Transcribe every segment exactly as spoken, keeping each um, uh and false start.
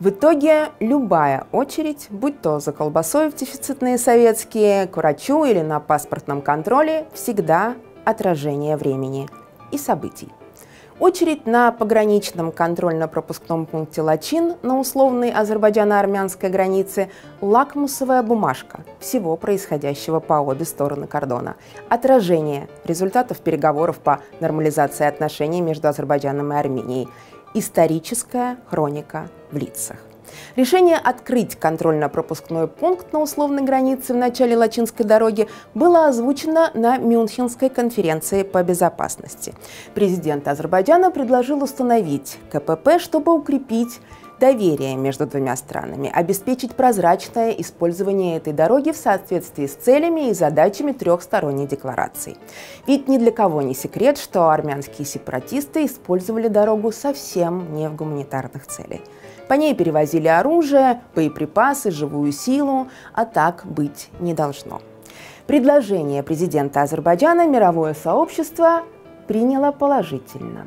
В итоге любая очередь, будь то за колбасой в дефицитные советские, к врачу или на паспортном контроле, всегда отражение времени и событий. Очередь на пограничном контрольно-пропускном пункте Лачин на условной азербайджано-армянской границе – лакмусовая бумажка всего происходящего по обе стороны кордона. Отражение результатов переговоров по нормализации отношений между Азербайджаном и Арменией. Историческая хроника в лицах. Решение открыть контрольно-пропускной пункт на условной границе в начале Лачинской дороги было озвучено на Мюнхенской конференции по безопасности. Президент Азербайджана предложил установить КПП, чтобы укрепить доверие между двумя странами, обеспечить прозрачное использование этой дороги в соответствии с целями и задачами трехсторонней декларации. Ведь ни для кого не секрет, что армянские сепаратисты использовали дорогу совсем не в гуманитарных целях. По ней перевозили оружие, боеприпасы, живую силу, а так быть не должно. Предложение президента Азербайджана мировое сообщество приняло положительно.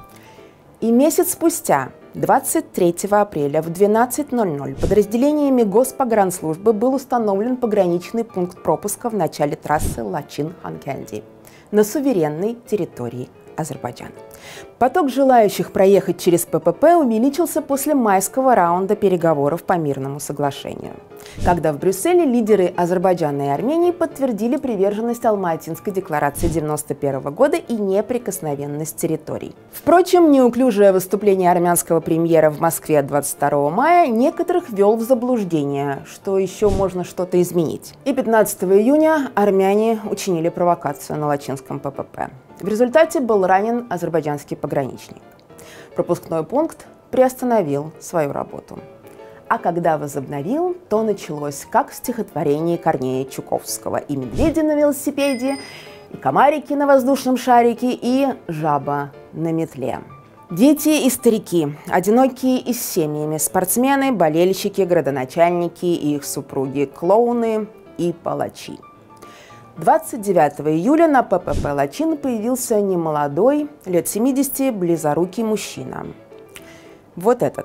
И месяц спустя, двадцать третьего апреля в двенадцать ноль ноль, подразделениями Госпогранслужбы был установлен пограничный пункт пропуска в начале трассы Лачин-Ханкенди на суверенной территории Азербайджана. Поток желающих проехать через ППП увеличился после майского раунда переговоров по мирному соглашению, когда в Брюсселе лидеры Азербайджана и Армении подтвердили приверженность Алма-Атинской декларации девяносто первого года и неприкосновенность территорий. Впрочем, неуклюжее выступление армянского премьера в Москве двадцать второго мая некоторых ввел в заблуждение, что еще можно что-то изменить. И пятнадцатого июня армяне учинили провокацию на Лачинском ППП. В результате был ранен азербайджанский пограничник. Пропускной пункт приостановил свою работу. А когда возобновил, то началось, как в стихотворении Корнея Чуковского: и медведи на велосипеде, и комарики на воздушном шарике, и жаба на метле. Дети и старики, одинокие и с семьями, спортсмены, болельщики, градоначальники и их супруги, клоуны и палачи. двадцать девятого июля на ППП Лачин появился немолодой, лет семидесяти, близорукий мужчина. Вот этот.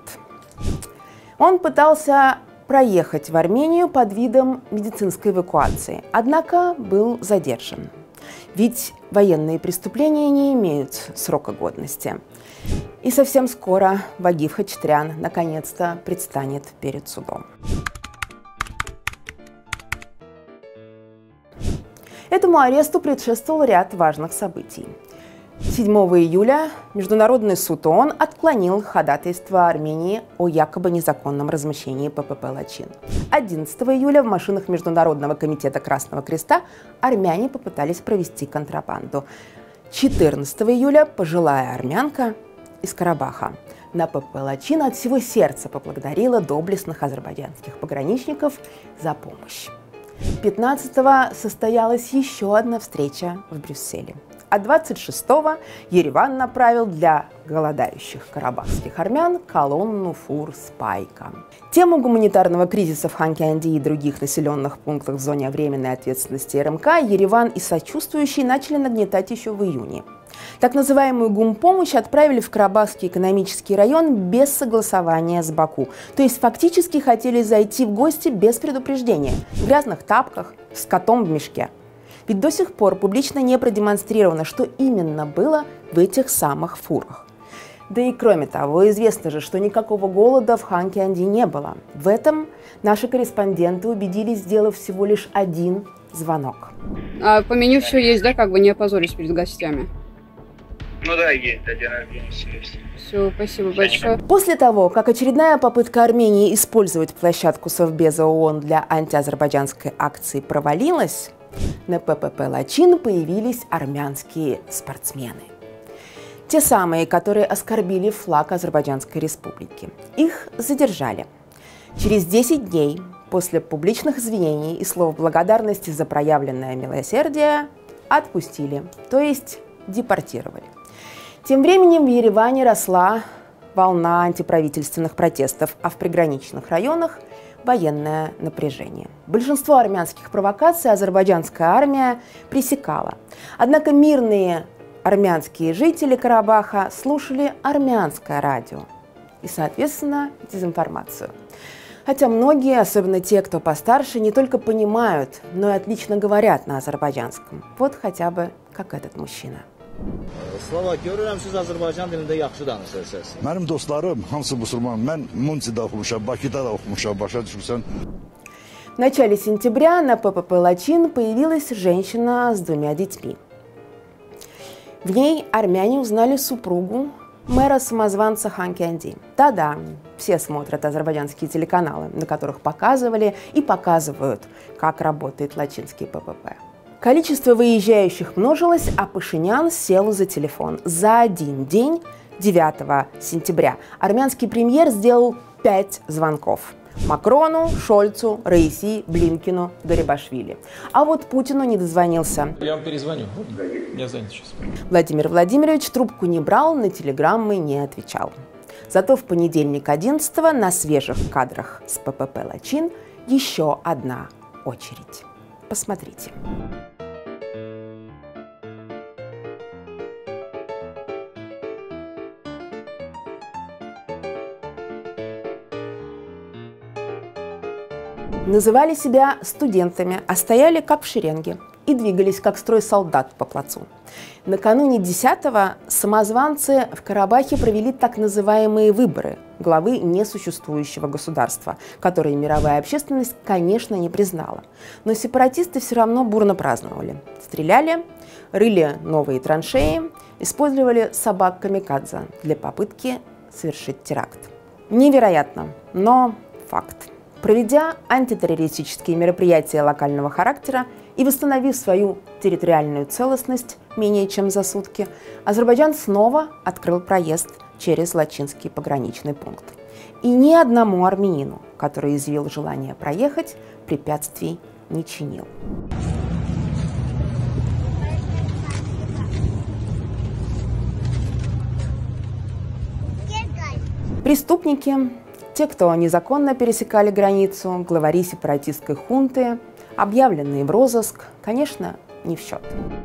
Он пытался проехать в Армению под видом медицинской эвакуации, однако был задержан. Ведь военные преступления не имеют срока годности. И совсем скоро Вагиф Хачатрян наконец-то предстанет перед судом. Этому аресту предшествовал ряд важных событий. седьмого июля Международный суд ООН отклонил ходатайство Армении о якобы незаконном размещении ППП Лачин. одиннадцатого июля в машинах Международного комитета Красного Креста армяне попытались провести контрабанду. четырнадцатого июля пожилая армянка из Карабаха на ППП Лачин от всего сердца поблагодарила доблестных азербайджанских пограничников за помощь. пятнадцатого состоялась еще одна встреча в Брюсселе. А двадцать шестого Ереван направил для голодающих карабахских армян колонну фур с пайком. Тему гуманитарного кризиса в Ханкенди и других населенных пунктах в зоне временной ответственности РМК Ереван и сочувствующие начали нагнетать еще в июне. Так называемую гумпомощь отправили в Карабахский экономический район без согласования с Баку. То есть фактически хотели зайти в гости без предупреждения, в грязных тапках, с котом в мешке. Ведь до сих пор публично не продемонстрировано, что именно было в этих самых фурах. Да и кроме того, известно же, что никакого голода в Ханкенди не было. В этом наши корреспонденты убедились, сделав всего лишь один звонок. А по меню все есть, да, как бы не опозорись перед гостями? Ну да, есть, один раз есть. Все, спасибо большое. После того, как очередная попытка Армении использовать площадку Совбеза ООН для антиазербайджанской акции провалилась, на ППП Лачин появились армянские спортсмены. Те самые, которые оскорбили флаг Азербайджанской республики. Их задержали. Через десять дней после публичных извинений и слов благодарности за проявленное милосердие отпустили, то есть депортировали. Тем временем в Ереване росла волна антиправительственных протестов, а в приграничных районах военное напряжение. Большинство армянских провокаций азербайджанская армия пресекала. Однако мирные армянские жители Карабаха слушали армянское радио и, соответственно, дезинформацию. Хотя многие, особенно те, кто постарше, не только понимают, но и отлично говорят на азербайджанском. Вот хотя бы как этот мужчина. Slava, görürəm siz Azərbaycan dilində yaxşı danışırsınız. Mənim dostlarım hamısı musulman. Mən Munsidə oxumuşam, Bakıda da oxumuşam, başa düşürsən. В начале сентября на ППП Лачин появилась женщина с двумя детьми. В ней армяне узнали супругу мэра-самозванца Хан Кенди. Да-да, все смотрят азербайджанские телеканалы, на которых показывали и показывают, как работает лачинский ППП. Количество выезжающих множилось, а Пашинян сел за телефон. За один день, девятого сентября, армянский премьер сделал пять звонков. Макрону, Шольцу, Раиси, Блинкину, Гарибашвили. А вот Путину не дозвонился. Я вам перезвоню. Я занят сейчас. Владимир Владимирович трубку не брал, на телеграммы не отвечал. Зато в понедельник одиннадцатого на свежих кадрах с ППП Лачин еще одна очередь. Посмотрите. Называли себя студентами, а стояли как в шеренге и двигались как строй солдат по плацу. Накануне десятого самозванцы в Карабахе провели так называемые выборы главы несуществующего государства, которые мировая общественность, конечно, не признала. Но сепаратисты все равно бурно праздновали. Стреляли, рыли новые траншеи, использовали собак-камикадзе для попытки совершить теракт. Невероятно, но факт. Проведя антитеррористические мероприятия локального характера и восстановив свою территориальную целостность менее чем за сутки, Азербайджан снова открыл проезд через Лачинский пограничный пункт. И ни одному армянину, который изъявил желание проехать, препятствий не чинил. Преступники, те, кто незаконно пересекали границу, главари сепаратистской хунты, объявленные в розыск, конечно, не в счет.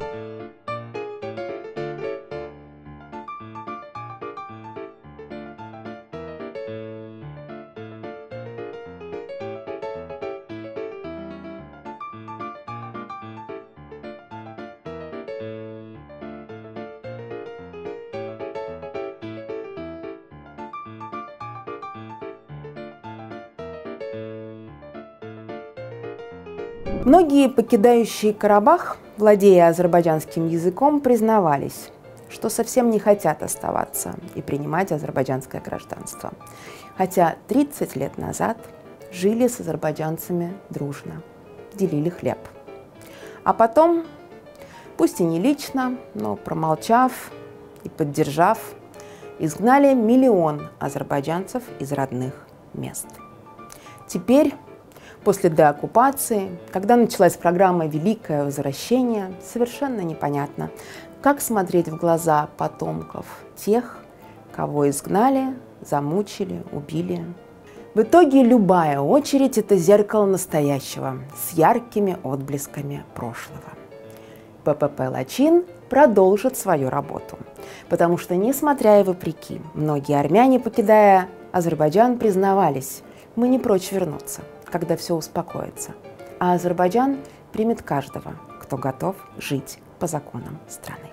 Многие, покидающие Карабах, владея азербайджанским языком, признавались, что совсем не хотят оставаться и принимать азербайджанское гражданство. Хотя тридцать лет назад жили с азербайджанцами дружно, делили хлеб. А потом, пусть и не лично, но промолчав и поддержав, изгнали миллион азербайджанцев из родных мест. Теперь, после деоккупации, когда началась программа «Великое возвращение», совершенно непонятно, как смотреть в глаза потомков тех, кого изгнали, замучили, убили. В итоге любая очередь – это зеркало настоящего с яркими отблесками прошлого. ППП Лачин продолжит свою работу, потому что, несмотря и вопреки, многие армяне, покидая Азербайджан, признавались: мы не прочь вернуться, когда все успокоится, а Азербайджан примет каждого, кто готов жить по законам страны.